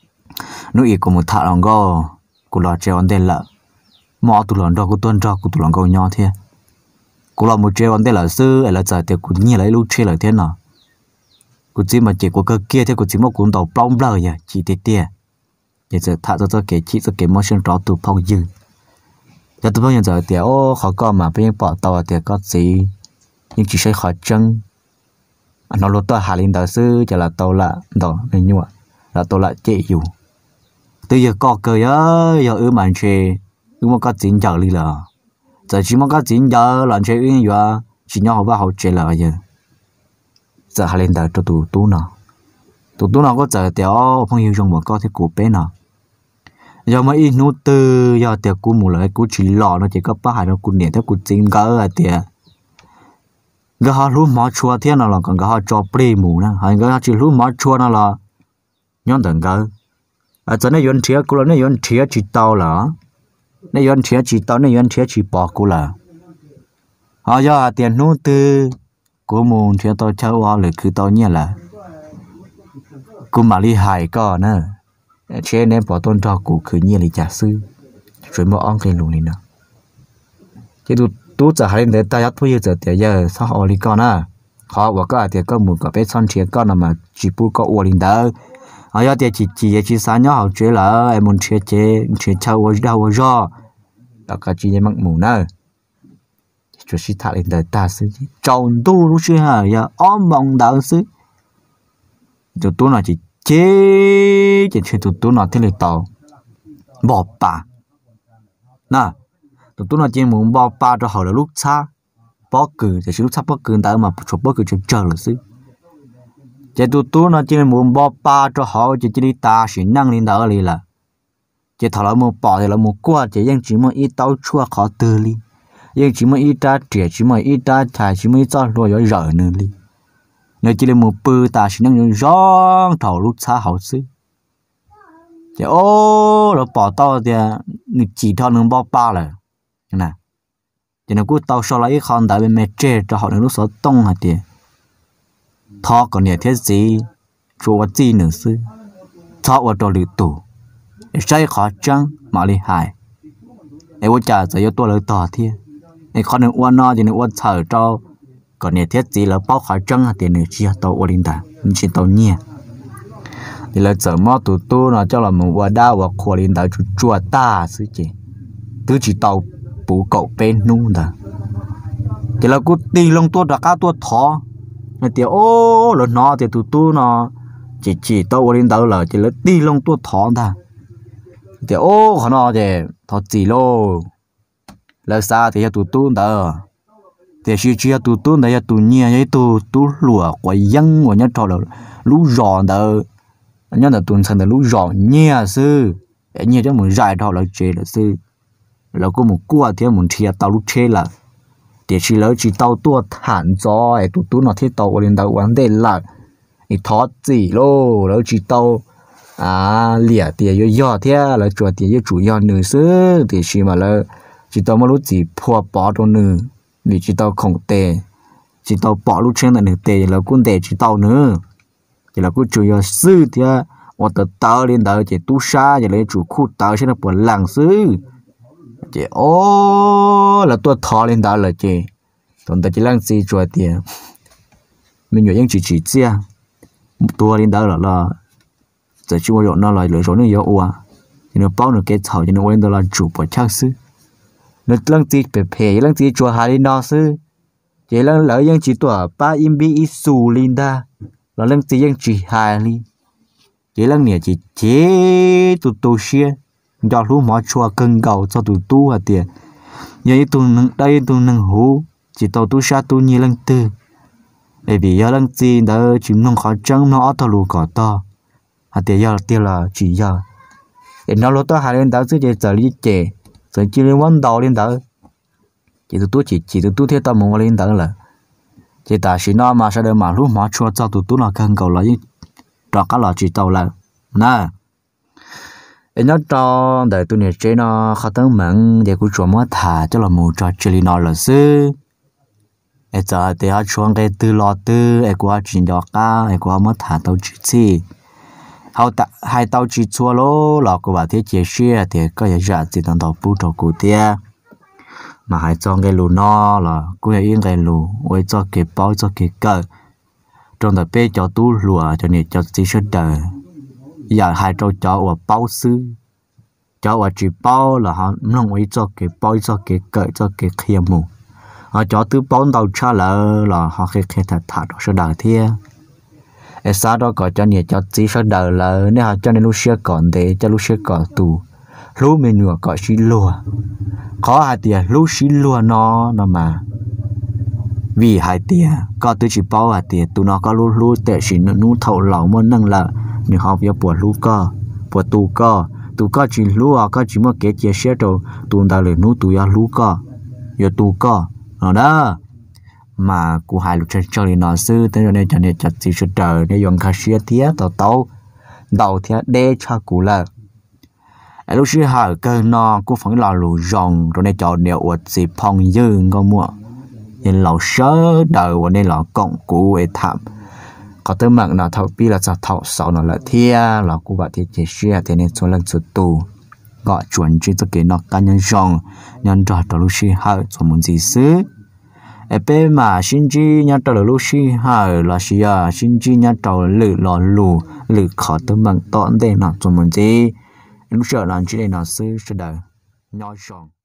nó ý của một thằng lòng go của lò treo anh tên là mỏ tụi lòng đó của tuần cho của tụi lòng go nhỏ thế của lò một treo anh tên là sư là giờ thì cũng như lấy lúc chơi là thế nào của chỉ mà chỉ của cơ kia thế của chỉ một cuốn tàu plong blur vậy chỉ tiệt giờ thà cho cái chỉ cho cái motion đó tụi phong dừa giờ tụi phong giờ thì ô họ có mà bây giờ bỏ tàu thì có gì nhưng chỉ sẽ khó chân nó lột tàu hà linh đạo sư chỉ là tàu là đó nên nhua là tàu là chạy dù từ giờ có cơ giờ ư màn chơi ư mà có chính giờ đi là giờ chỉ mà có chính giờ làm chơi ư giờ chỉ nhau họ họ chơi là giờ hà linh đạo cho tụi nó có giờ thì phong yêu trong một có thể cụ bé nào giờ mà ít nút từ giờ thì cụ mù lại cụ chỉ lò nó chỉ có ba hai nó cụ nhẹ theo cụ chính gỡ à thì cái họ lúc mà chua thế nào là còn cái họ cho play mù nè hay cái họ chỉ lúc mà chua nó là nhon tận cái cho nên yon chia cụ là nên yon chia chỉ tao là nên yon chia chỉ tao nên yon chia chỉ bỏ cụ là họ giờ tiền nút từ cụ mù chia tao chơi vàoเลยคือtao nhẹ là cụ mà đi hại có nè chế nên bỏ tôn cho cụคือnhẹ là giả sư rồi mà ông cái lùn này nè chứ tú giờ hay để ta thôi giờ sao họ đi con à họ và có thì có một cái son chuyện con mà chỉ bu có uo linh đó họ giờ thì chỉ sáng nhau họ chơi là em muốn chơi chơi uo đâu uo đó cả chỉ mắc mù nữa cho sĩ thà lên đời ta sư tròn tu lúc xưa hả giờ ôm mong đạo sư tụi tú nó chỉ chơi tụi tú nó thế là tàu bỏ bà nè tụi nó chỉ muốn bỏ ba cho họ là lúc xa bỏ cừ thì lúc xa bỏ cừ tại mà chụp bỏ cừ chờ là xí chỉ tụi nó chỉ muốn bỏ ba cho họ chỉ đi ta chỉ năng lên đó là chỉ thằng là một bỏ thì là một qua chỉ một ít tao chua khó từ đi chỉ một ít ta trẻ chỉ một ít ta thải chỉ một ít cho rồi rỡ nữa đi nếu chỉ là một bự ta chỉ năng rõ thầu lúc xa họ xí chỉ ô là bỏ tao thì chỉ thao能bỏ ba là nè cho nên cứ tao sau lại con tại bên mẹ trẻ cho họ được lúc số tông hả thì thọ còn nhiều thế gì chùa gì nữa sư thọ ở trong lưỡi tủ sai khó chăng mà đi hại em có trả giờ tôi lời tỏ thiên em con đừng uốn no thì đừng uốn thở cho còn nhà thiết gì là bao khỏi trăng tiền nửa chia tàu ô linh ta chỉ tàu nhẹ thì là giờ mót tụt tu nó cho là một quả đá và khoa linh ta chua ta xứ chị thứ chỉ tàu bù cậu bên nung ta thì là cú tì lông tua đặc cá tua thỏ mà thì ô là nó thì tụt tu nó chỉ tàu ô linh ta là chỉ là tì lông tua thỏ ta thì ô họ nó thì thọ chỉ lô là sao thì tụt tu ta thì chỉ chia tụt tu này tụt nhẹ ấy tụt lùa quay dân của nhát trò là lú giòn đó nhát là tụt thành là lú giòn nhẹ sư nhẹ cho mình dài trò là chế là sư là có một cua thì mình chia tàu lú chế là thì chỉ là chỉ tàu tua thản gió ấy tụt tu nó thiết tàu lên tàu vấn đề là thì thoát gì lôแล้วchỉ tàu lìa thì yo thế là chuột thì chủ yếu nữ sư thì chỉ mà là chỉ tàu mà lúc gì phua bỏ trong nữ vì chỉ tàu không tệ chỉ tàu bỏ lúc trên là nữ tệ là quân tệ chỉ tàu nữa thì là quân chủ yếu sư thì ở tàu lên tàu chỉ tu sa thì lấy chủ khu tàu sẽ là buồn làng sư chỉ ô là tôi thò lên tàu là chỉ còn ta chỉ làng gì chuột thì mình nhớ những chỉ chia tua lên tàu là giờ chỉ có nó là lựa chọn những yếu ua thì nó bao nó cái thầu thì nó lên tàu là chủ bỏ chắc sư nó lăng tí bể lăng tí chùa hà đi nó sư chỉ lăng lỡ những chỉ tỏa ba im bi isu linda là lăng tí những chỉ hà đi chỉ lăng nè chỉ chế tụ xia cho lũ mỏ chùa cân cầu cho tụ hả tiền như tụ đây tụ nâng hú chỉ tàu tụ sa tụ như lăng tư bởi vì do lăng tí đã chỉ nông khó trắng nó to lù cỏ to hả tiền do tiền là chỉ do để nó lúa to hà lên đó chứ giờ lý chế rồi chỉ lên quán đầu lên đó chỉ tụi tôi theo tao muốn lên đó là chỉ ta chỉ nó mà sao được mà lúc mà chua cho tụi tôi là cần cầu lại cho các loại chỉ tàu là nè nó cho để tụi này chơi nó khó tới mặn để cũng chọn mất thả cho là một trò chơi nó là sư giờ thì họ chọn cái từ lọ từ qua chuyện đó cả qua mất thả tàu chỉ gì họ hai tàu chỉ chua lô là của bà thế chế xe thì có thể giả chỉ tàu bù trò cụ tia mà hai trong cái lù nó là cũng là yên cái lù với cho cái bao cho cái cờ trong đó bé cho tú lùa cho nên cho chỉ số đời giờ hai trâu cho ở bao sư cho ở chỉ bao là họ弄với cho cái bao cho cái cờ cho cái kia mù họ cho từ bao đầu cha là họ cái thật đó số đời thế sau đó có cho nhiều cho chỉ số đời là nếu họ cho nên lúc xưa còn để cho lúc xưa còn tù lúc mình vừa có xí lùa có hai tiền lúc xí lùa nó mà vì hai tiền có tôi chỉ bao hai tiền tụi nó có lúc tệ chỉ nó thầu lỏng mà năng là nếu họ vừa bỏ lúc có bỏ tù có chỉ lúa có chỉ một cái chia sẻ rồi tụi ta lại tụi ya lúa có giờ tù có đó mà cụ hai lúc chơi thì nó sư thế nên cho nên chặt chỉ sự trời để dùng cá sấu thía tàu đầu thía để cho cụ là lúc xưa họ cơ nó cũng phải là lù rồng rồi nên chọn điều uất gì phong dương có mua nên lão sớ đầu nên là cộng cụ ấy thảm có tới mạng nào thầu pi là sao thầu sau nó là thia là cụ bảo thì chỉ xưa thế nên số lần xuất tù gọi chuẩn chỉ cho cái nó cá nhân rồng nhân trò đó lúc xưa họ cho muốn gì xứ ở bên mà xin chi nhân trò lúc xưa họ là xưa xin chi nhân trò lử lò lù lử khó tới mạng tọn để nó cho muốn gì lúc sợ là chỉ để nó xứ sẽ đời nhỏ rồng